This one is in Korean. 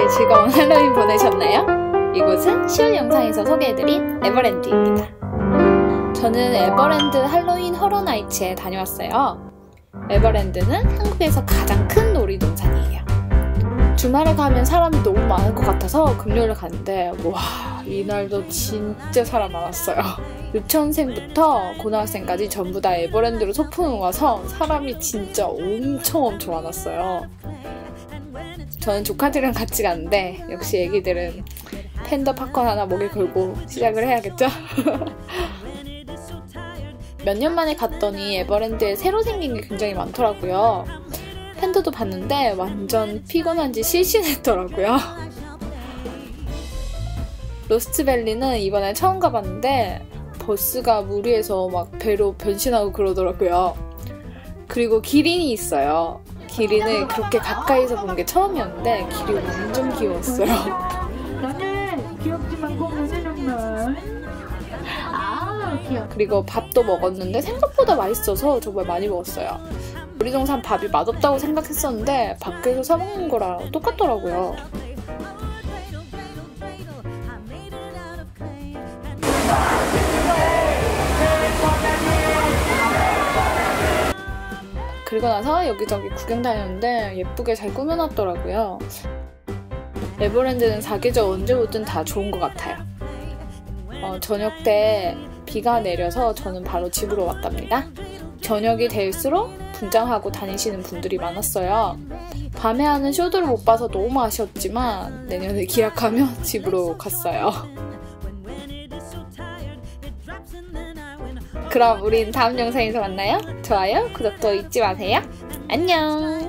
즐거운 할로윈 보내셨나요? 이곳은 10월 영상에서 소개해드린 에버랜드입니다. 저는 에버랜드 할로윈 호러나이츠에 다녀왔어요. 에버랜드는 한국에서 가장 큰 놀이동산이에요. 주말에 가면 사람이 너무 많을 것 같아서 금요일에 갔는데 와, 이날도 진짜 사람 많았어요. 유치원생부터 고등학생까지 전부 다 에버랜드로 소풍을 와서 사람이 진짜 엄청 많았어요. 저는 조카들이랑 같이 갔는데 역시 애기들은 팬더 팝콘 하나 목에 걸고 시작을 해야겠죠? 몇 년 만에 갔더니 에버랜드에 새로 생긴 게 굉장히 많더라고요. 팬더도 봤는데 완전 피곤한지 실신했더라고요. 로스트밸리는 이번에 처음 가봤는데 버스가 물 위에서 막 배로 변신하고 그러더라고요. 그리고 기린이 있어요. 기린을 그렇게 가까이서 본 게 처음이었는데 기린이 완전 귀여웠어요. 나는 귀엽지만 공부는 정말 귀여워. 그리고 밥도 먹었는데 생각보다 맛있어서 정말 많이 먹었어요. 놀이동산 밥이 맛없다고 생각했었는데 밖에서 사 먹는 거랑 똑같더라고요. 그리고 나서 여기저기 구경 다녔는데 예쁘게 잘 꾸며놨더라고요. 에버랜드는 사계절 언제 오든 다 좋은 것 같아요. 저녁 때 비가 내려서 저는 바로 집으로 왔답니다. 저녁이 될수록 분장하고 다니시는 분들이 많았어요. 밤에 하는 쇼들을 못 봐서 너무 아쉬웠지만 내년에 기약하면 집으로 갔어요. 그럼 우린 다음 영상에서 만나요. 좋아요, 구독도 잊지 마세요. 안녕.